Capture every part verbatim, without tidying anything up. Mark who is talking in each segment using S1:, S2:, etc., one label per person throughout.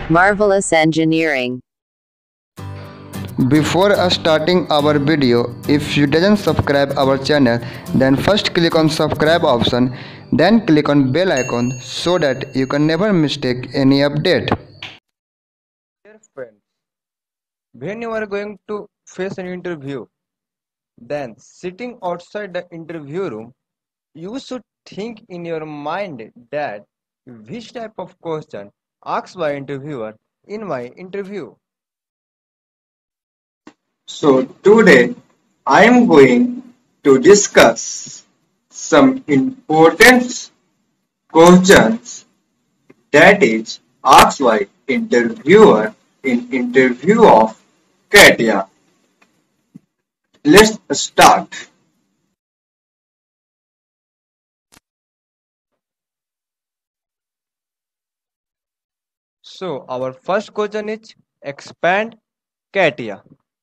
S1: Marvelous engineering.
S2: Before us starting our video, if you didn't subscribe our channel, then first click on subscribe option, then click on bell icon so that you can never mistake any update.
S3: Dear friends, when you are going to face an interview, then sitting outside the interview room, you should think in your mind that which type of question asked by interviewer in my interview.
S4: So today I am going to discuss some important questions that is asked by interviewer in interview of CATIA. Let's start.
S3: So our first question is expand CATIA,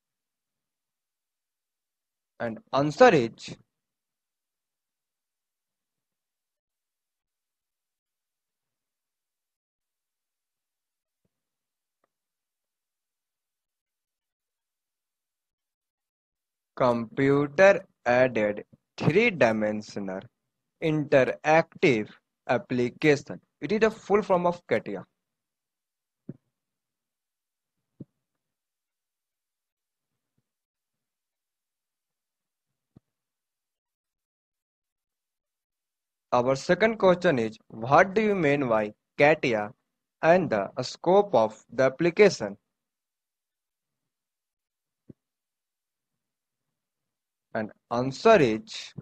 S3: and answer is computer aided three-dimensional interactive application. It is a full form of CATIA. Our second question is what do you mean by CATIA and the scope of the application? And answer is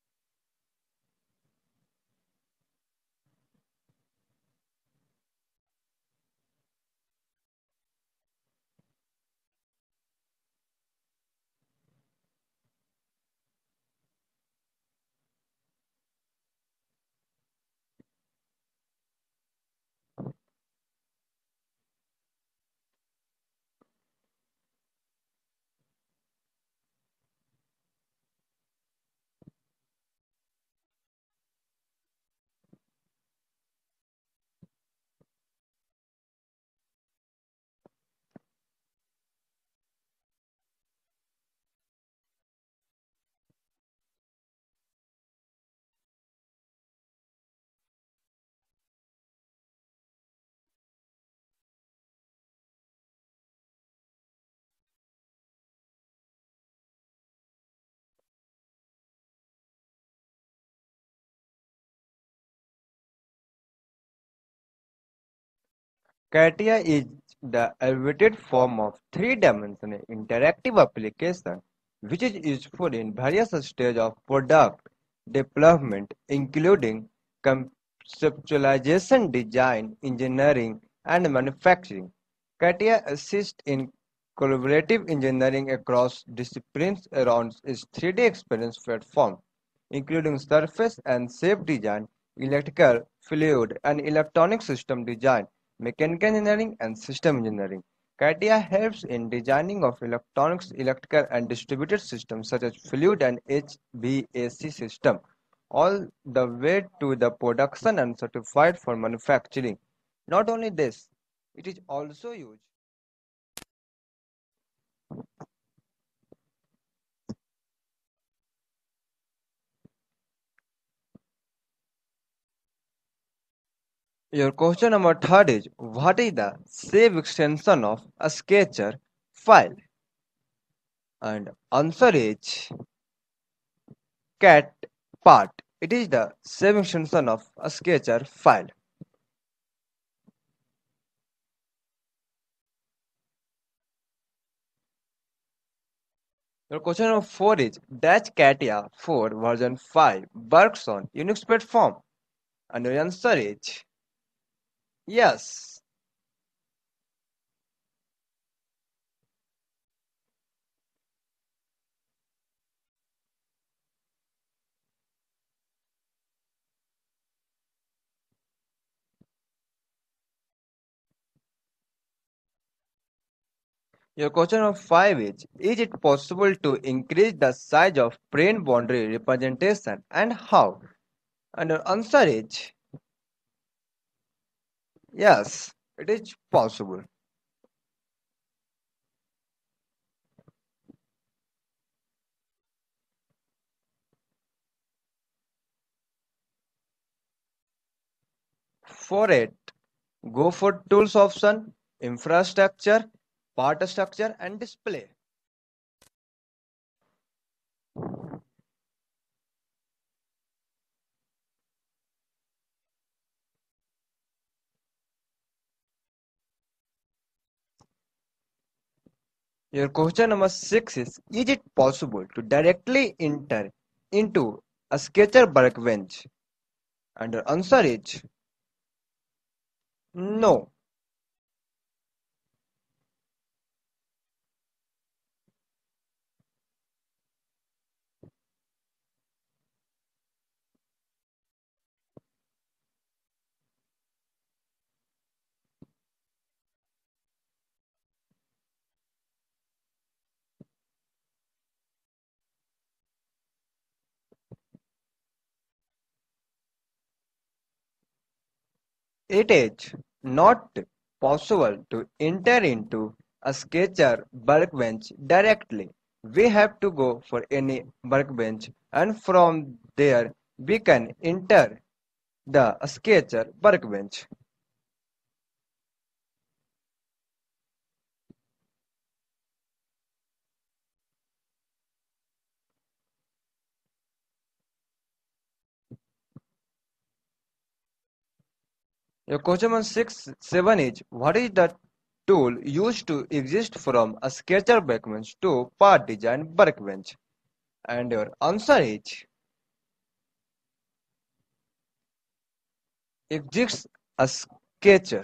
S3: CATIA is the elevated form of three-dimensional interactive application which is useful in various stages of product development including conceptualization, design, engineering, and manufacturing. CATIA assists in collaborative engineering across disciplines around its three D experience platform, including surface and shape design, electrical, fluid, and electronic system design, mechanical engineering, and system engineering. CATIA helps in designing of electronics, electrical, and distributed systems such as fluid and H V A C system, all the way to the production and certified for manufacturing. Not only this, it is also used Your question number third is what is the save extension of a sketcher file? And answer is cat part. It is the save extension of a sketcher file. Your question number four is Dash CATIA four version five works on Unix platform? And your answer is yes. Your question number five is Is it possible to increase the size of brain boundary representation and how? And your answer is yes. It is possible. For it, go for tools option, infrastructure, part structure and display. Your question number six is Is it possible to directly enter into a sketcher workbench? And the answer is no. It is not possible to enter into a sketcher workbench directly. We have to go for any workbench and from there we can enter the sketcher workbench. Your question number six, seven is what is the tool used to exist from a sketcher workbench to part design workbench? And your answer is exists a sketcher.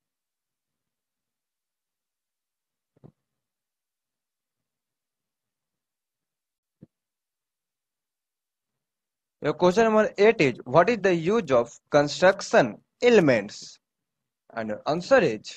S3: Your question number eight is what is the use of construction elements? And your answer is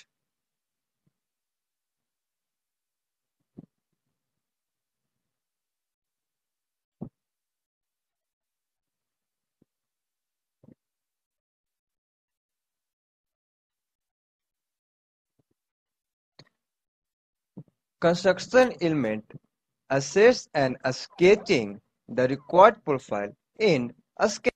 S3: construction element assess and sketching the required profile in a sketch.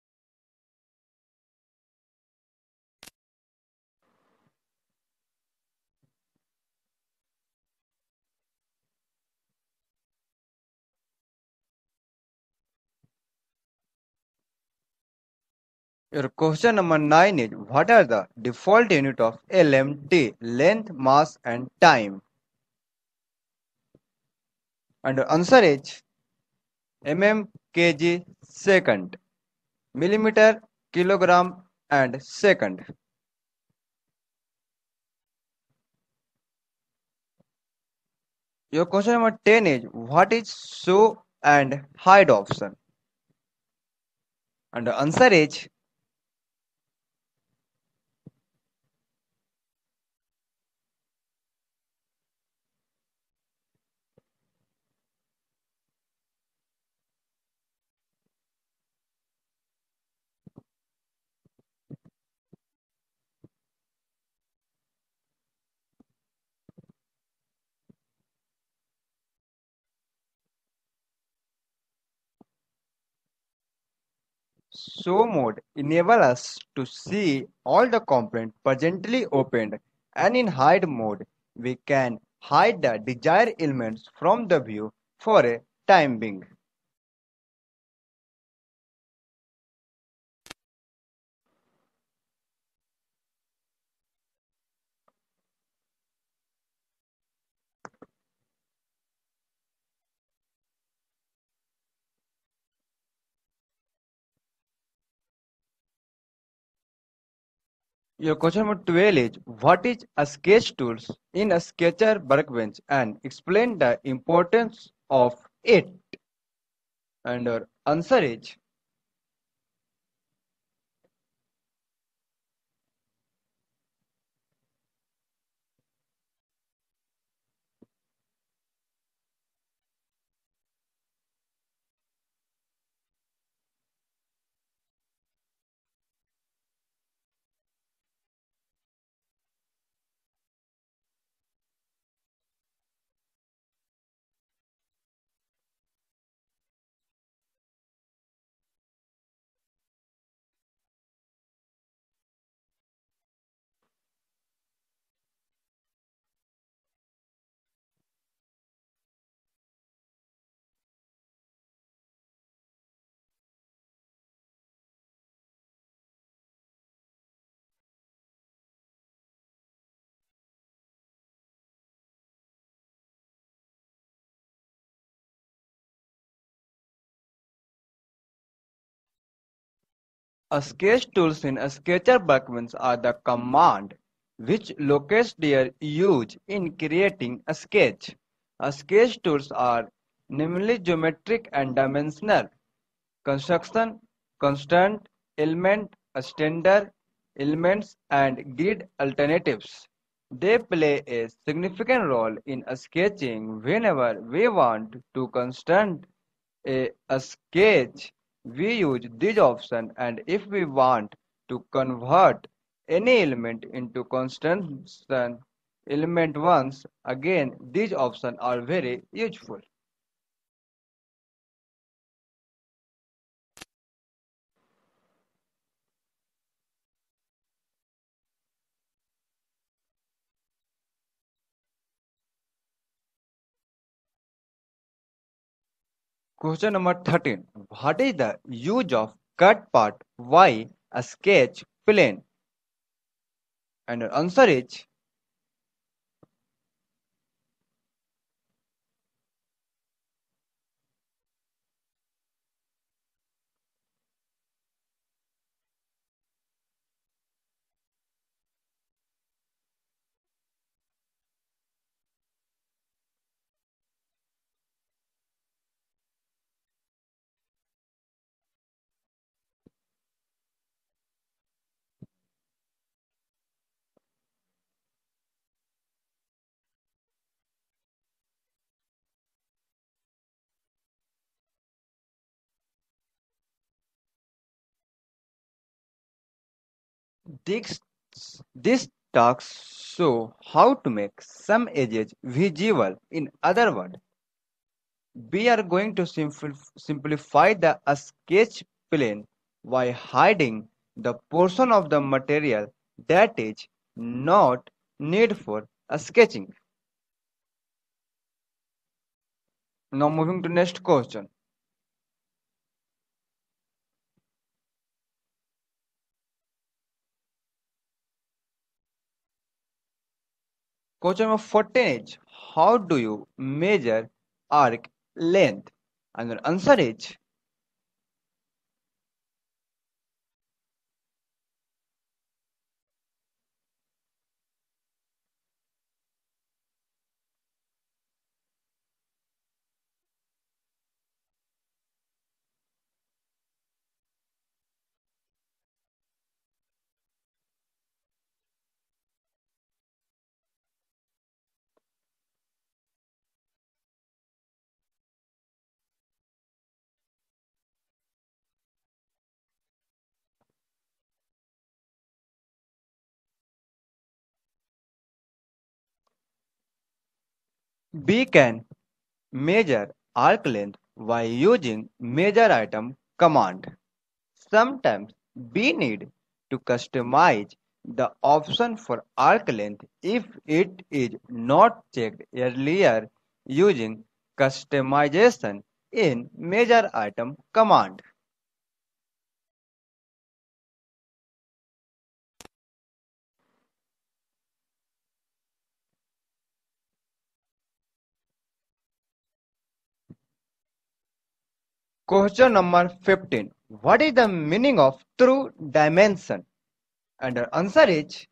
S3: Your question number nine is what are the default unit of L M T, length, mass and time? And the answer is mm, kg, second, millimeter, kilogram and second. Your question number ten is what is show and hide option? And the answer is show mode enable us to see all the components presently opened, and in hide mode we can hide the desired elements from the view for a time being. Your question number twelve is what is a sketch tools in a sketcher workbench and explain the importance of it. And your answer is A sketch tools in a sketcher documents are the command which locates their use in creating a sketch. A sketch tools are namely geometric and dimensional. Construction, constant, element, standard, elements, and grid alternatives. They play a significant role in sketching whenever we want to construct a, a sketch. We use this option, and if we want to convert any element into constant element once again, these options are very useful. Question number thirteen. What is the use of cut part Y a sketch plane? And the answer is this this talks show how to make some edges visible. In other words, we are going to simplif- simplify the sketch plane by hiding the portion of the material that is not need for a sketching. Now moving to next question. Question number fourteen is how do you measure arc length? And the answer is we can measure arc length by using measure item command. Sometimes we need to customize the option for arc length if it is not checked earlier using customization in measure item command. Question number fifteen. What is the meaning of true dimension? And the answer is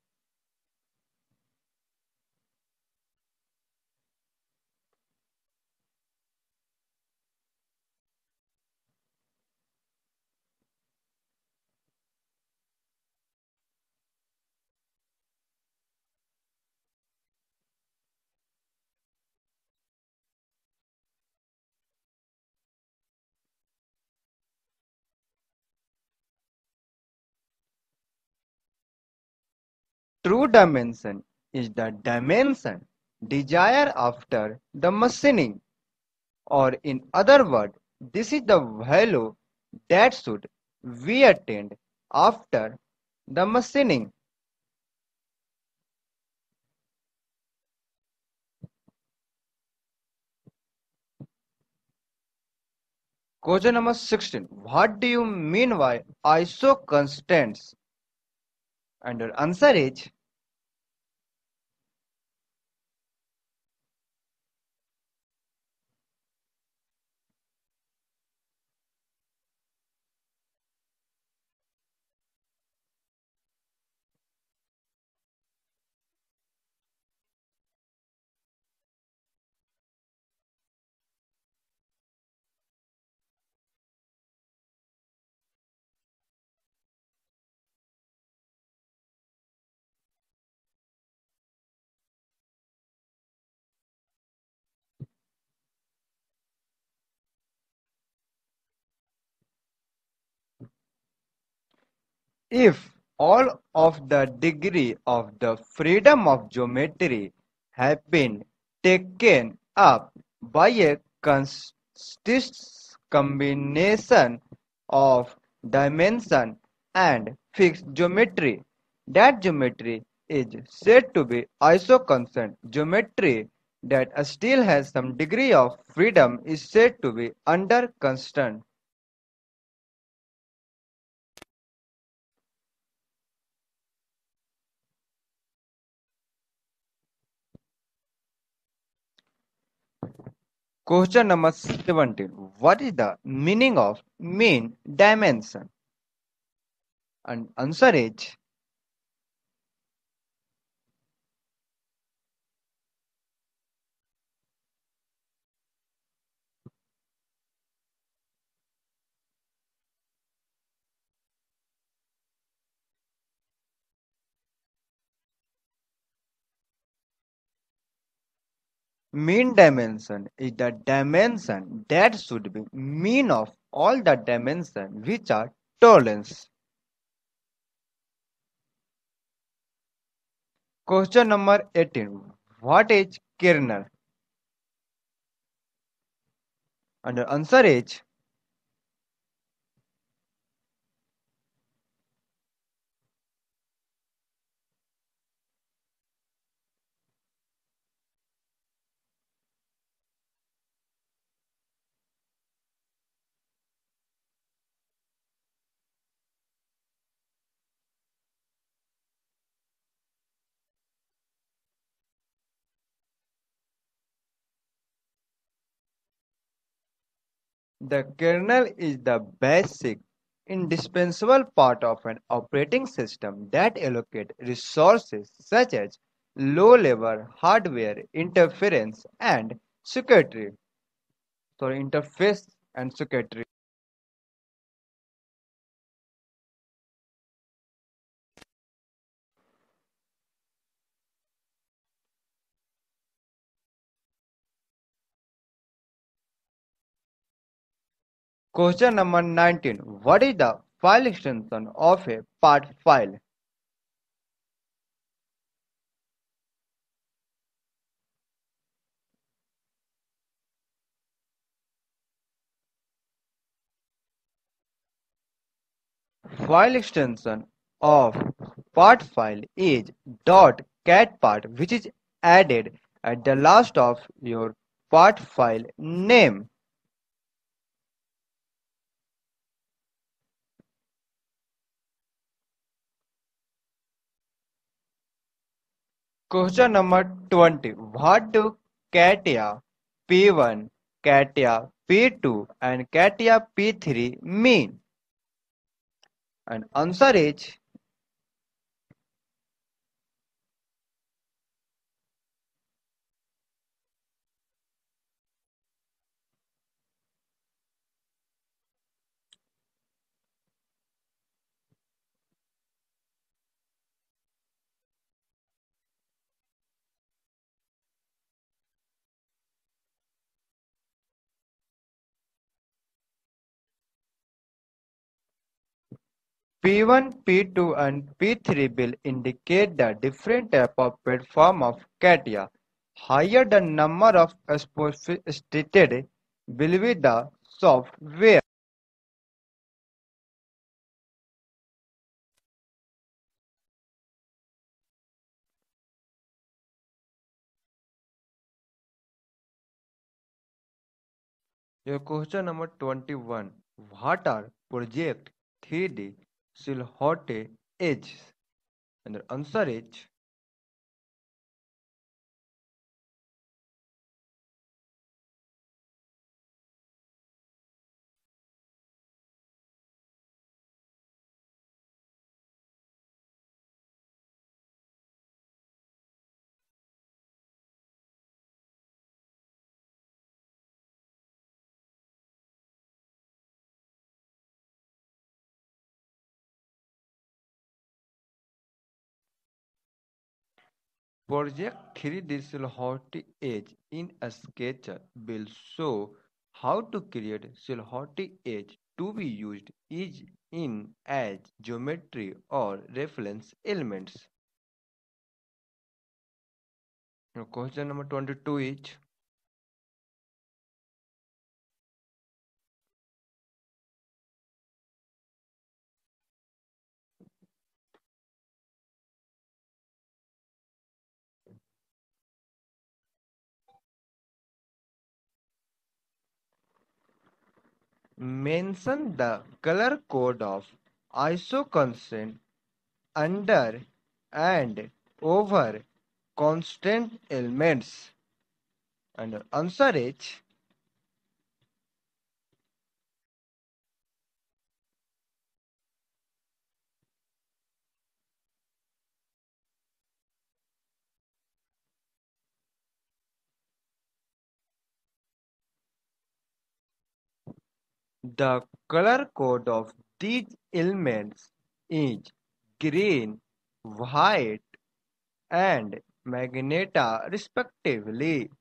S3: true dimension is the dimension desired after the machining, or in other words, this is the value that should be attained after the machining. Question number sixteen. What do you mean by I S O constants? And your answer is If all of the degree of the freedom of geometry have been taken up by a consistent combination of dimension and fixed geometry, that geometry is said to be isoconstant. Geometry that still has some degree of freedom is said to be under constraint. Question number seventeen. What is the meaning of mean dimension? And answer is mean dimension is the dimension that should be mean of all the dimensions which are tolerance. Question number eighteen. What is kernel? And the answer is the kernel is the basic, indispensable part of an operating system that allocates resources such as low-level hardware interference and security. Sorry, interface and security. Question number nineteen. What is the file extension of a part file? File extension of part file is .catpart, which is added at the last of your part file name. Question number twenty. What do CATIA P one, CATIA P two and CATIA P three mean? And answer is P one, P two and P three will indicate the different type of platform of CATIA. Higher the number of stated will be the software. Your question number twenty-one. What are project three D silhouette edges? And the answer is Project three D silhouette edge in a sketcher will show how to create silhouette edge to be used is in as geometry or reference elements. Now, question number twenty-two is mention the color code of isoconstant under and over constant elements. And answer is the color code of these elements is green, white, and magenta respectively.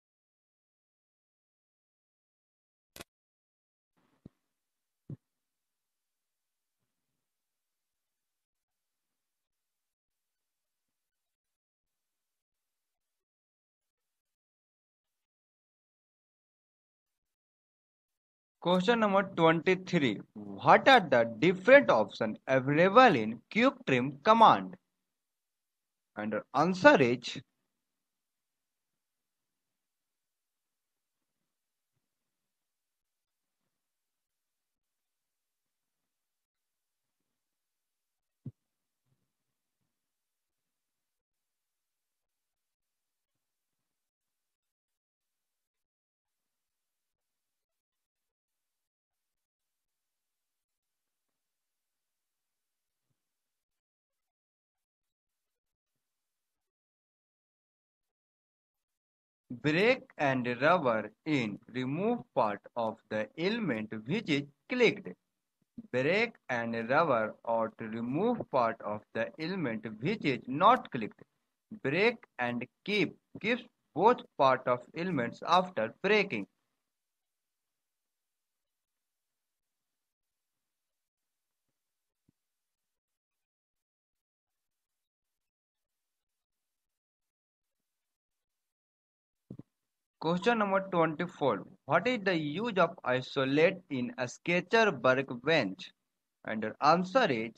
S3: Question number twenty-three. What are the different options available in quick trim command? And the answer is break and rubber in remove part of the element which is clicked. Break and rubber or to remove part of the element which is not clicked. Break and keep keeps both part of elements after breaking. Question number twenty-four. What is the use of isolate in a sketcher workbench? And the answer is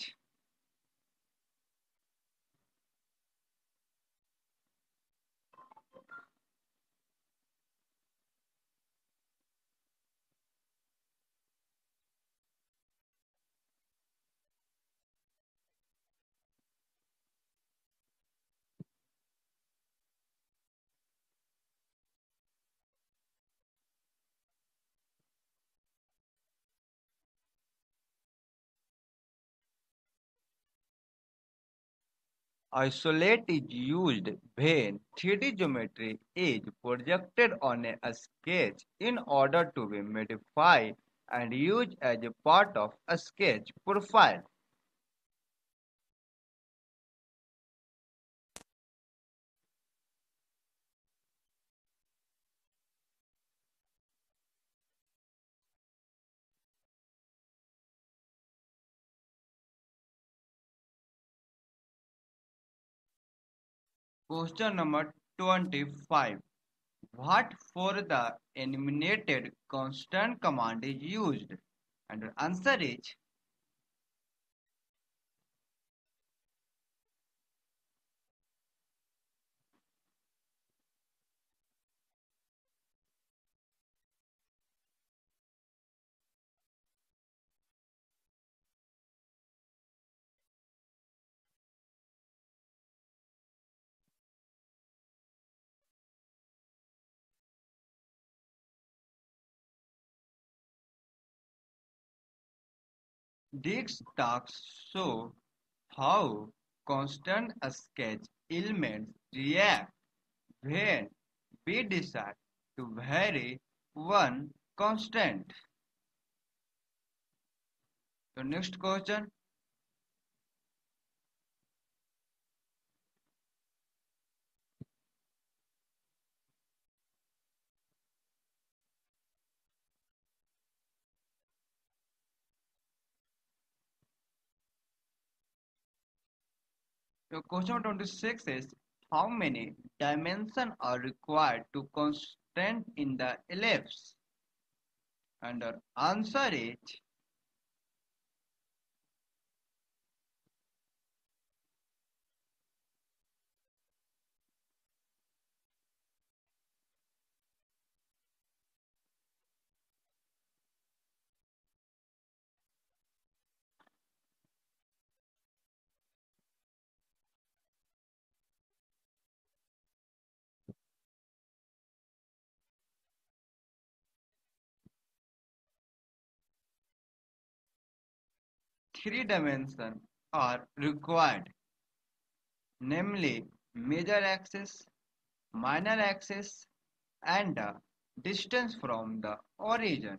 S3: isolate is used when three D geometry is projected on a sketch in order to be modified and used as a part of a sketch profile. Question number twenty-five. What for the eliminated constant command is used? And the answer is these tasks show how constant sketch elements react when we decide to vary one constant. The next question.
S5: Your question number twenty-six is how many dimensions are required to constrain in the ellipse? And our answer is three dimensions are required, namely major axis, minor axis, and the distance from the origin.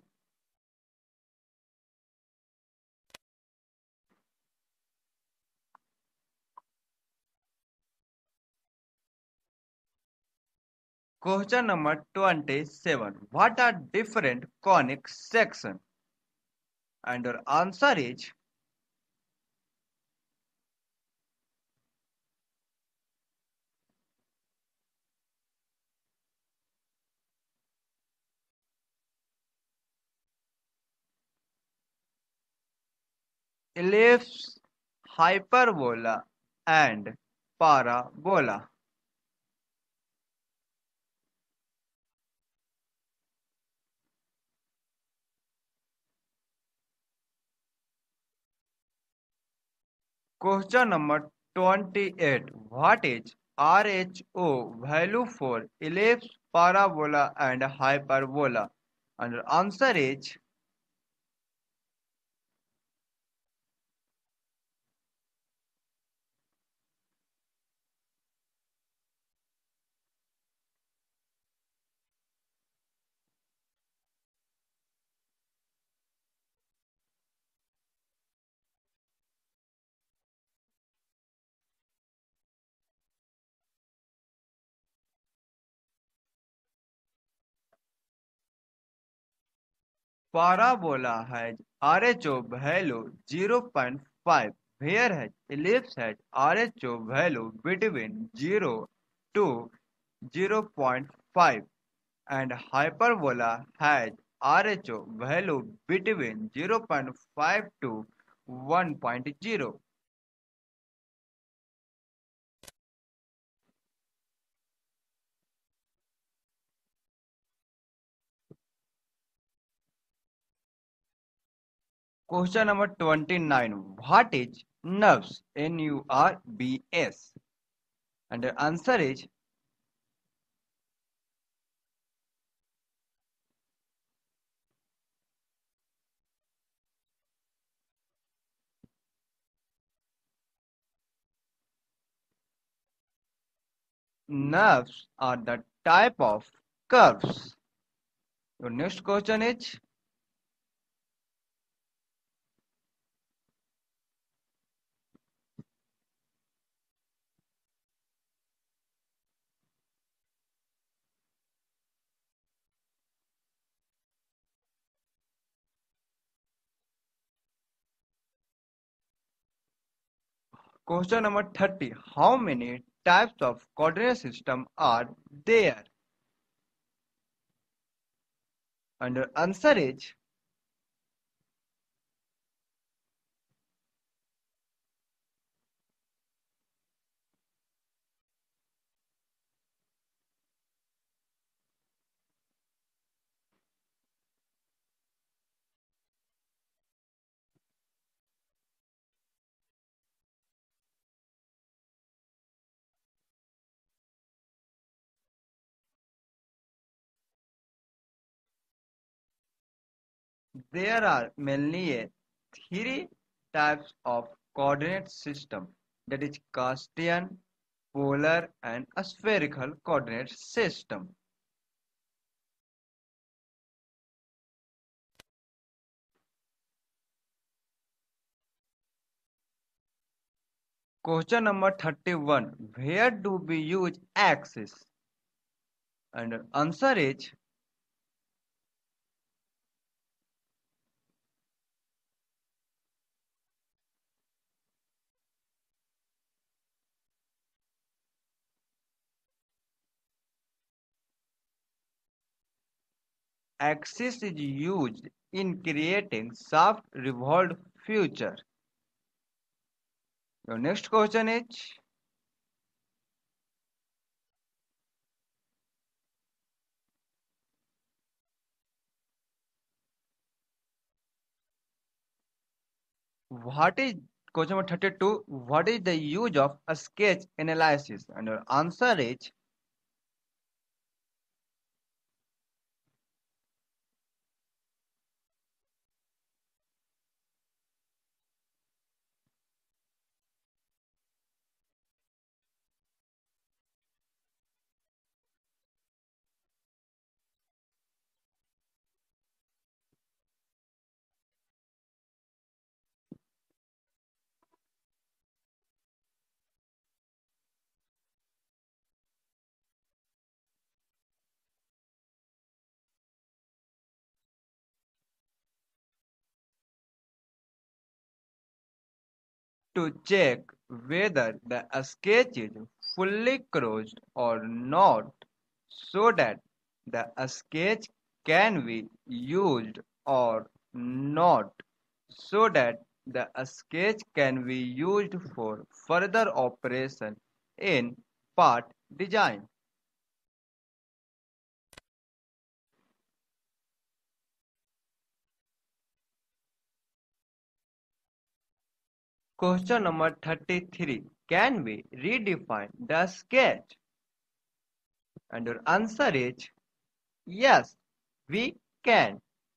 S5: Question number twenty-seven. What are different conic sections? And your answer is ellipse, hyperbola, and parabola. Question number twenty-eight. What is R H O value for ellipse, parabola, and hyperbola? And your answer is parabola has R H O value zero point five, whereas ellipse has R H O value between zero to zero point five, and hyperbola has R H O value between zero point five to one point zero. Question number twenty-nine. What is nerves? N U R B S. And the answer is nerves are the type of curves. Your next question is question number thirty. How many types of coordinate system are there? And the answer is there are mainly three types of coordinate system, that is Cartesian, polar, and spherical coordinate system. Question number thirty-one. Where do we use axis? And answer is axis is used in creating soft revolved feature? Your next question is, what is question number thirty-two? What is the use of a sketch analysis? And your answer is, to check whether the sketch is fully closed or not, so that the sketch can be used or not, so that the sketch can be used for further operation in part design. Question number thirty-three. Can we redefine the sketch? And your answer is yes, we can.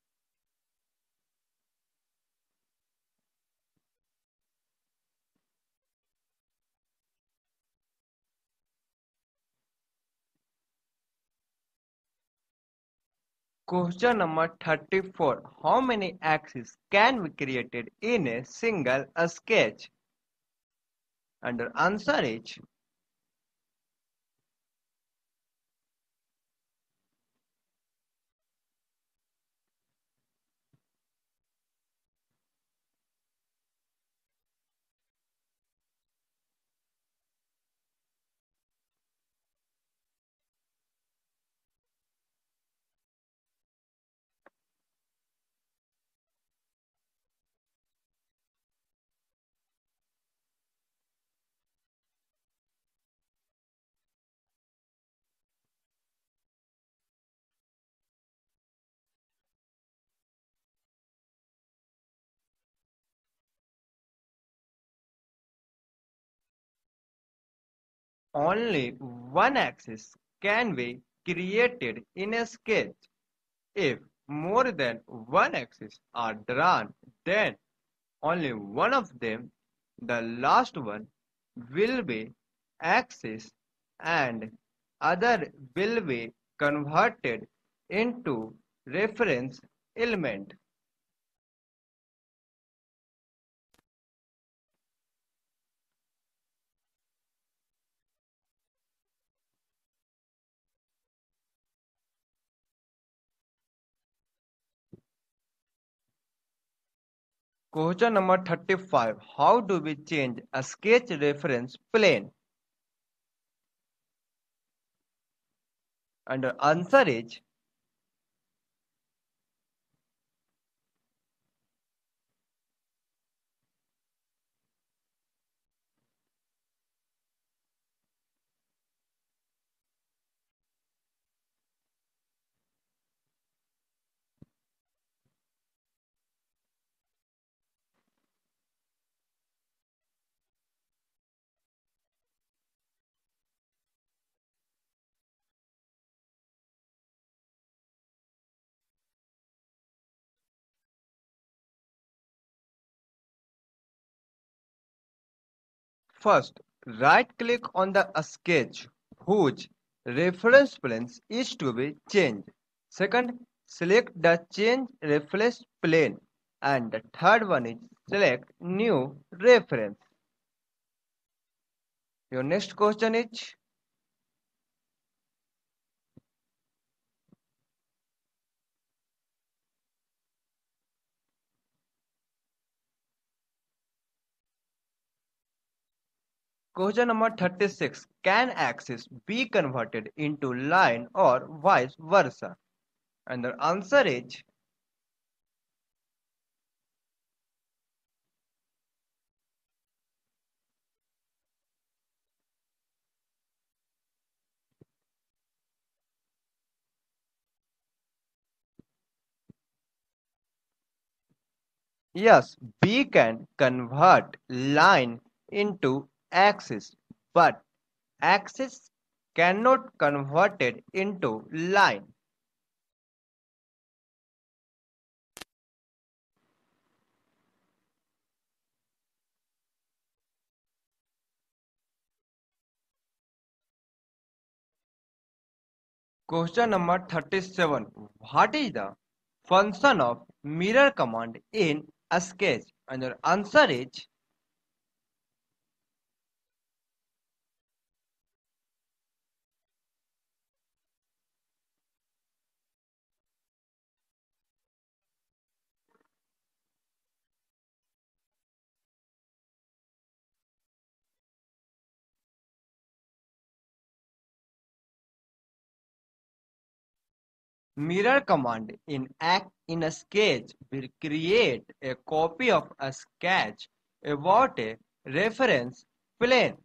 S5: Question number thirty-four. How many axes can be created in a single sketch? And your answer is only one axis can be created in a sketch. If more than one axis are drawn, then only one of them, the last one, will be axis and other will be converted into reference element. Question number thirty-five. How do we change a sketch reference plane? And the answer is first, right-click on the sketch whose reference plane is to be changed. Second, select the change reference plane. And the third one is select new reference. Your next question is, question number thirty-six. Can axis be converted into line or vice versa?
S3: And the answer is yes, B can convert line into axis, but axis cannot convert it into line. Question number thirty-seven. What is the function of mirror command in a sketch? And your answer is mirror command in act in a sketch will create a copy of a sketch about a reference plane.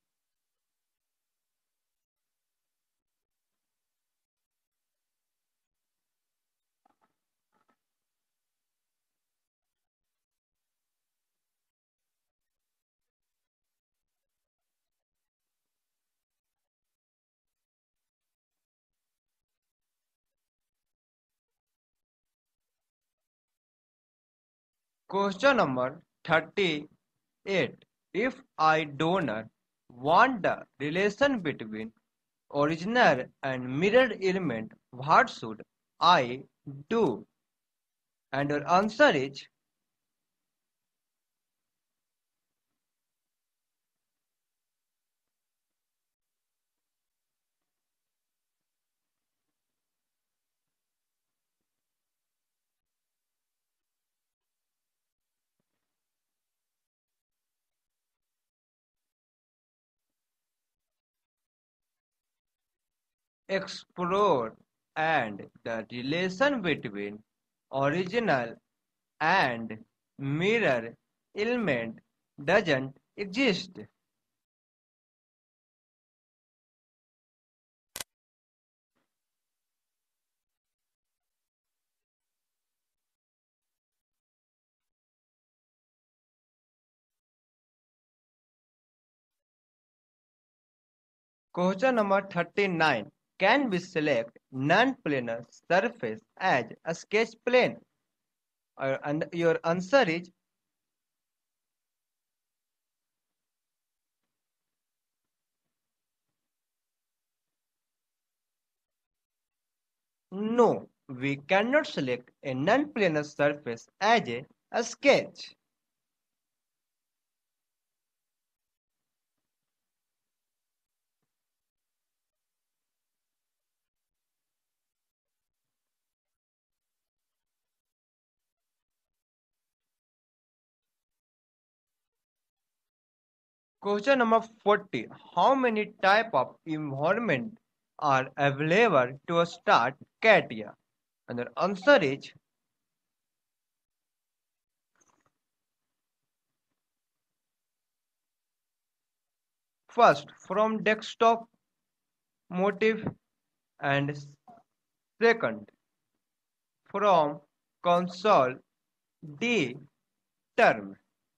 S3: Question number thirty-eight. If I donor want the relation between original and mirror element, what should I do? And your answer is explore and the relation between original and mirror element doesn't exist. Question number thirty-nine. Can we select non-planar surface as a sketch plane? Uh, and your answer is no. We cannot select a non-planar surface as a, a sketch. Question number forty. How many type of environment are available to start CATIA? And the answer is first from desktop motive and second from console D term.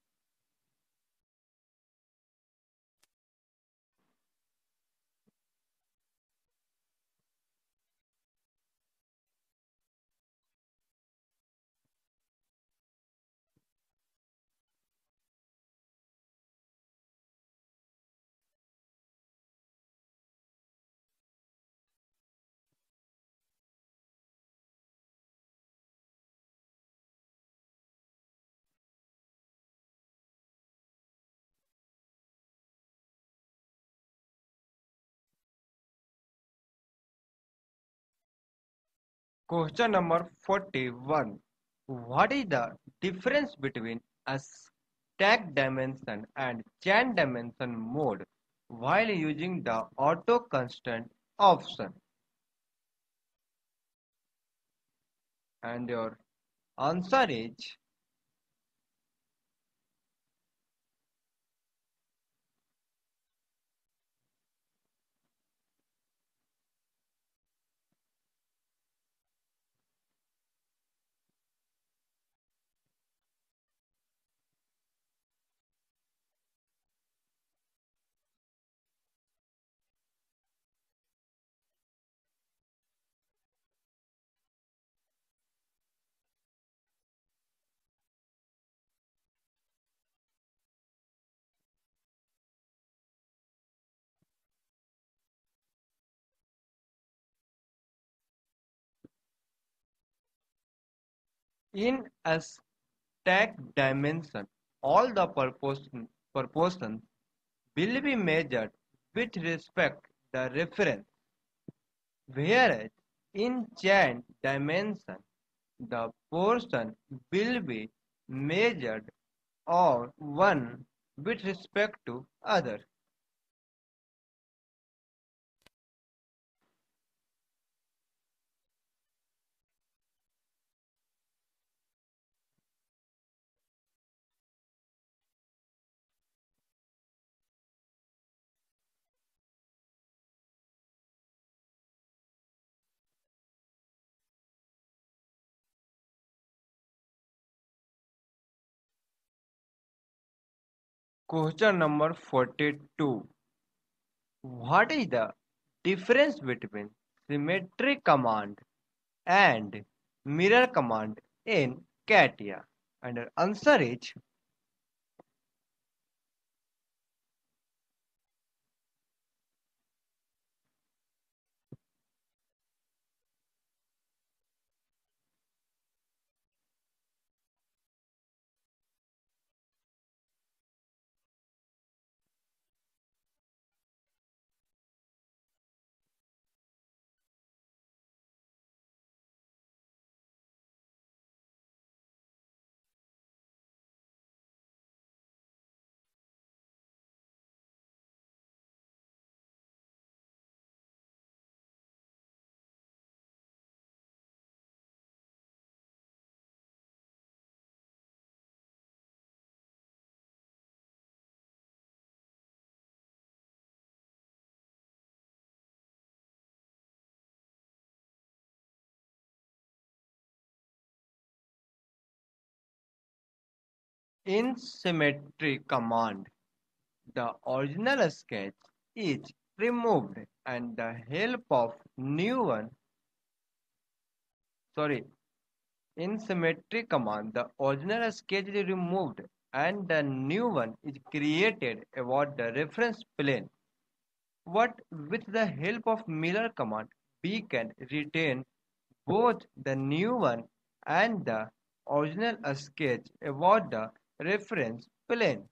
S3: Question number forty-one. What is the difference between a stack dimension and chain dimension mode while using the auto constant option? And your answer is in a stack dimension, all the proportion, proportions will be measured with respect the reference, whereas in chain dimension, the portion will be measured or one with respect to other. Question number forty-two. What is the difference between symmetry command and mirror command in CATIA? And the answer is in symmetry command. The original sketch is removed and the help of new one, sorry, in symmetry command, the original sketch is removed and the new one is created about the reference plane. But with the help of mirror command, we can retain both the new one and the original sketch about the reference plane.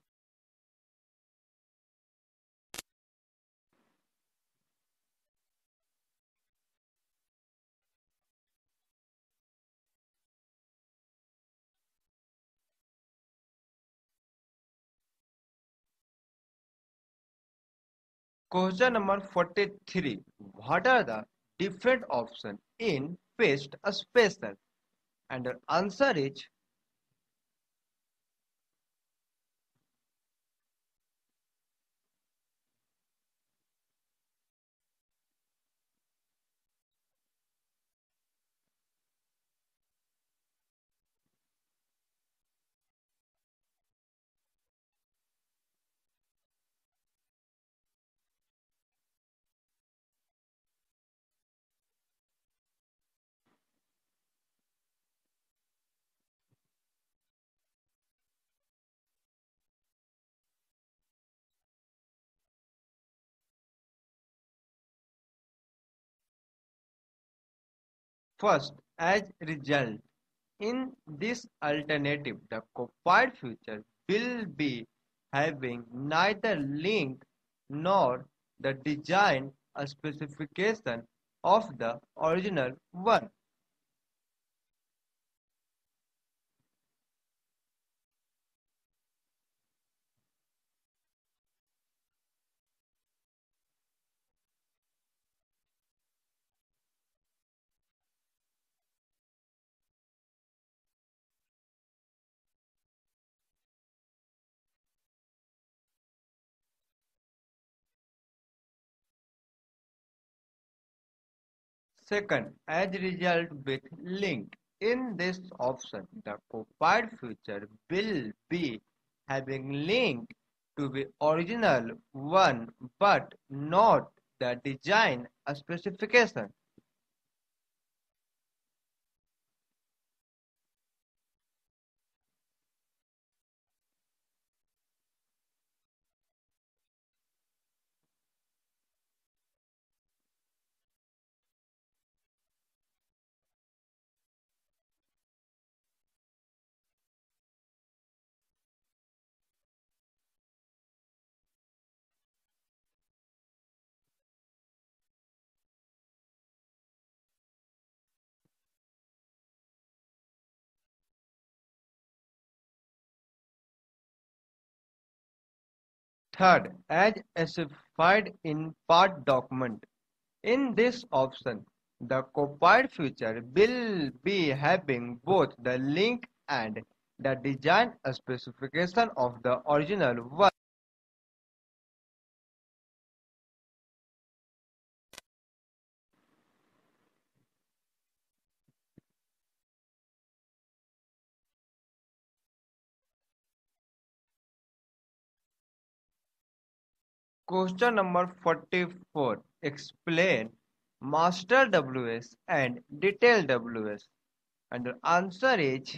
S3: Question number forty-three. What are the different options in paste a spacer? And the answer is first as result. In this alternative, the copied feature will be having neither link nor the design a specification of the original one.
S5: Second, as result with link. In this option, the copied feature will be having link to the original one but not the design specification. Third, as specified in part document. In this option, the copied feature will be having both the link and the design specification of the original one. Question number forty-four. Explain master W S and detail W S. And the answer is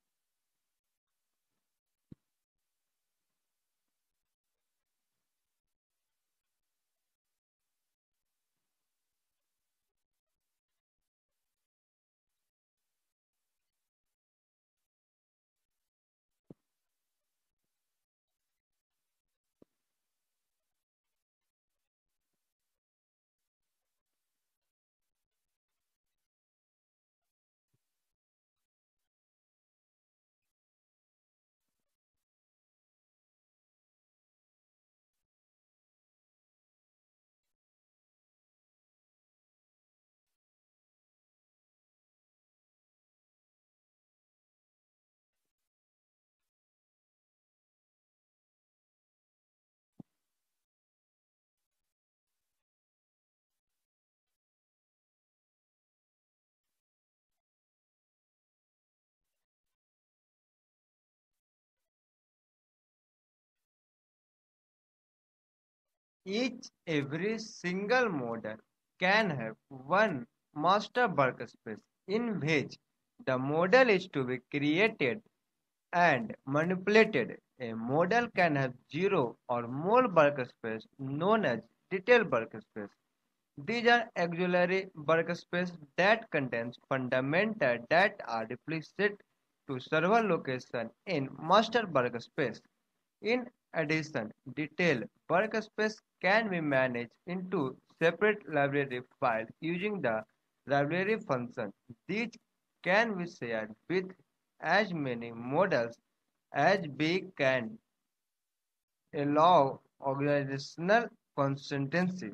S5: each every single model can have one master workspace in which the model is to be created and manipulated. A model can have zero or more workspace known as detail workspace. These are auxiliary workspace that contains fundamental that are duplicate to server location in master workspace. In addition, detail workspace can be managed into separate library files using the library function. These can be shared with as many models as we can allow organizational consistency.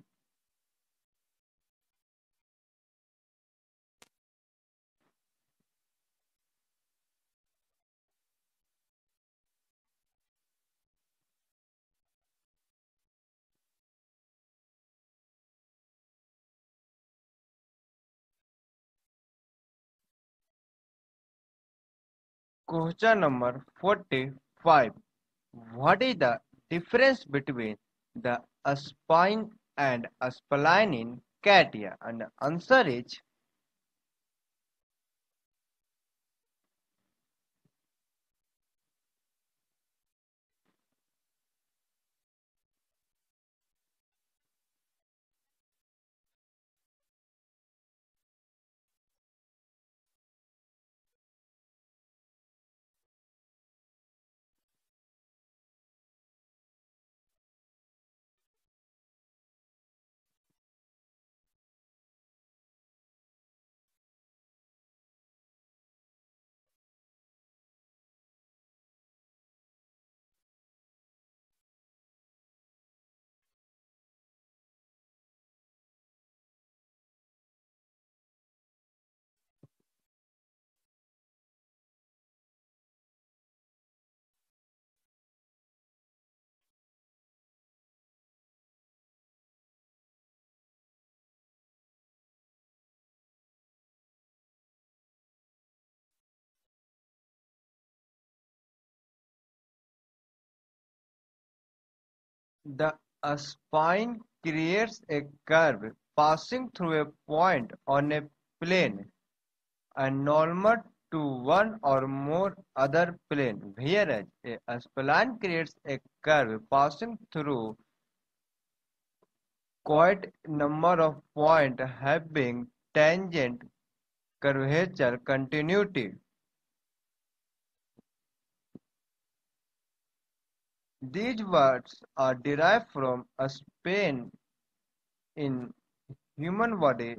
S5: Question number forty-five. What is the difference between the spine and spline in CATIA? And the answer is
S3: The spine creates a curve passing through a point on a plane and normal to one or more other plane, whereas a spline creates a curve passing through quite a number of points having tangent curvature continuity. These words are derived from a spine in human body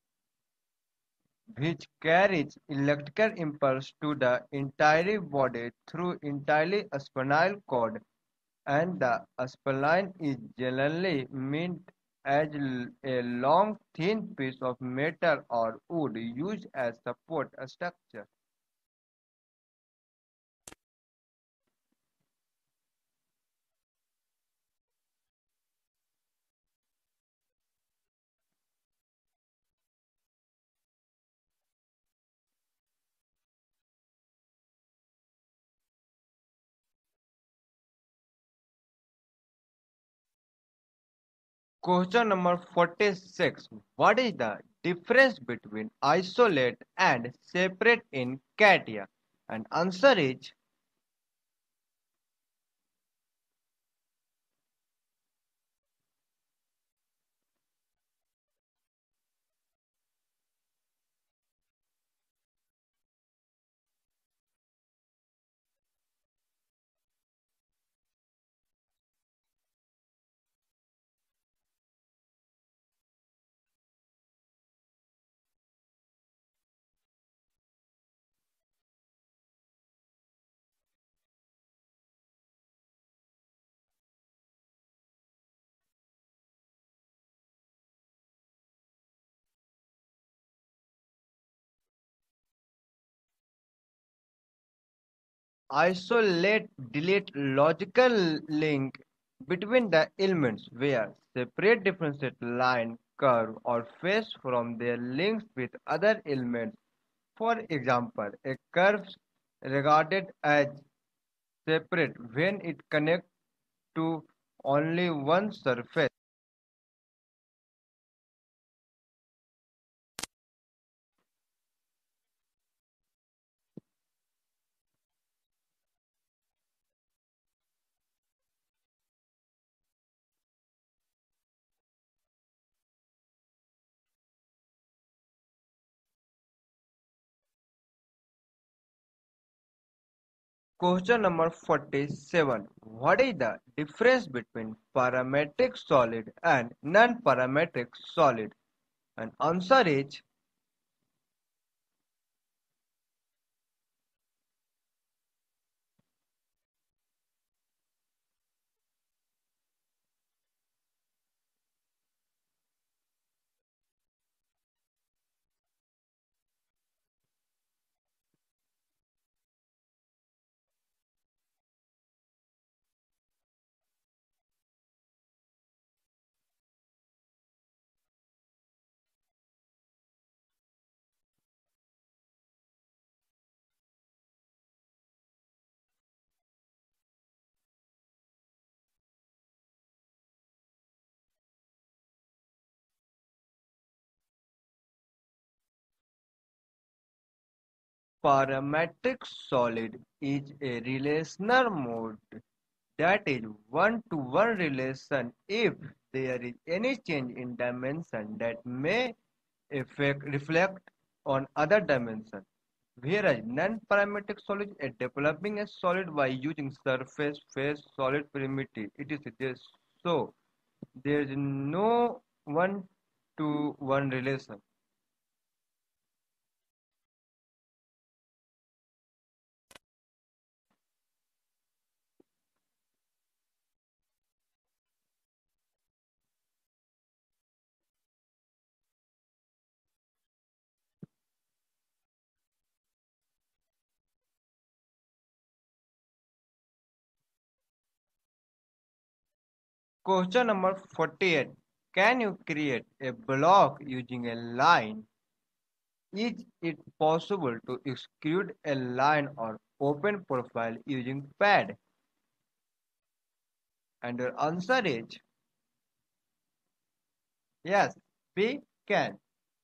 S3: which carries electrical impulse to the entire body through entirely spinal cord, and the spine is generally meant as a long thin piece of metal or wood used as support structure. Question number forty-six. What is the difference between isolate and separate in CATIA? And answer is isolate delete logical link between the elements where separate differentiate line, curve or face from their links with other elements. For example, a curve regarded as separate when it connects to only one surface. Question number forty-seven. What is the difference between parametric solid and non-parametric solid? And answer is parametric solid is a relational mode that is one-to-one relation if there is any change in dimension that may affect reflect on other dimension. Whereas non-parametric solid is developing a solid by using surface phase solid perimeter. It is just so there is no one-to-one relation. Question number forty-eight. Can you create a block using a line? Is it possible to extrude a line or open profile using pad?
S5: And your answer is yes, we can.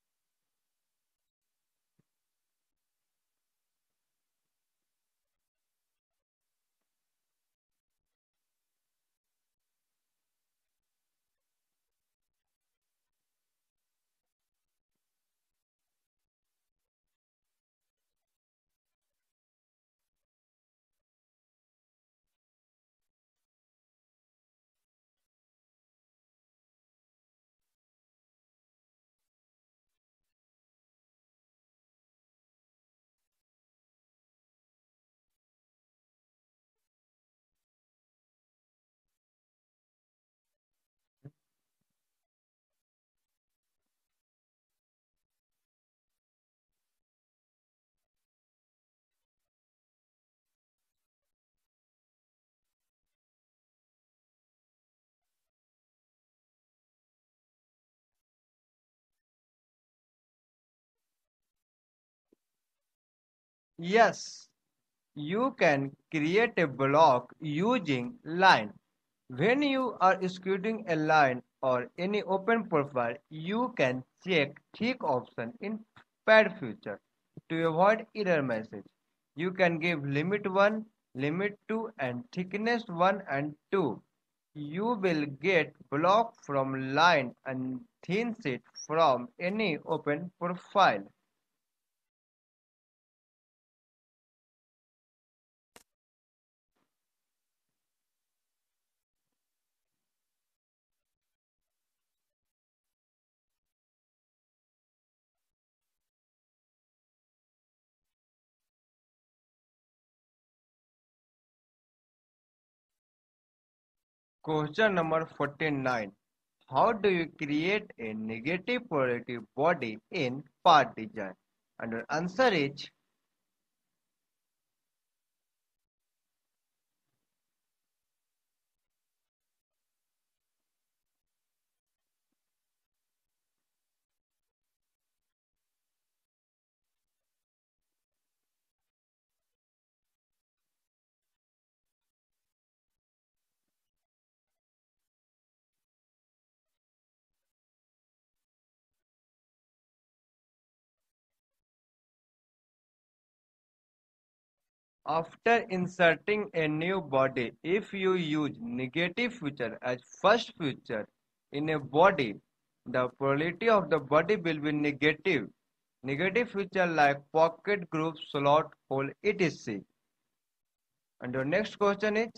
S5: Yes, you can create a block using line. When you are executing a line or any open profile, you can check tick option in pad feature to avoid error message. You can give limit one, limit two and thickness one and two. You will get block from line and thin sheet from any open profile. Question number forty-nine. How do you create a negative polarity body in part design? And your answer is after inserting a new body, if you use negative feature as first feature in a body, the polarity of the body will be negative. Negative feature like pocket, group, slot, hole, et cetera. And your next question is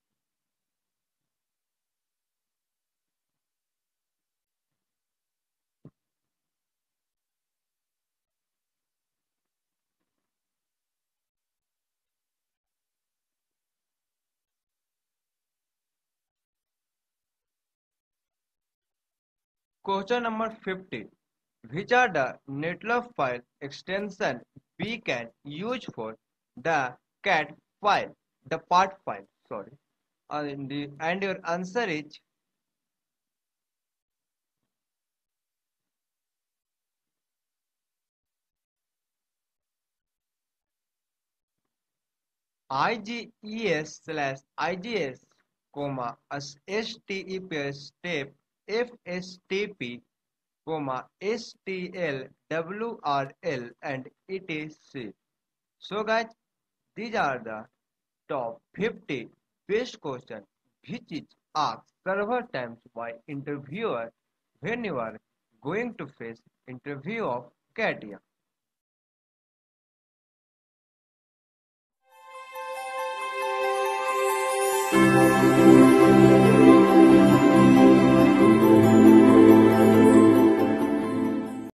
S5: question number fifty. Which are the netlog file extension we can use for the cat file, the part file, sorry. And, the, and your answer is IGES slash IGS, comma, STEP step, FSTP, comma, STL, WRL, and et cetera. So guys, these are the top fifty best questions which is asked several times by interviewer when you are going to face interview of CATIA.